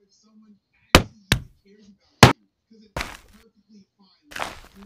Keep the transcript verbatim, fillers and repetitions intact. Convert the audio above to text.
if someone actually even cares about you, because it's perfectly fine. Like,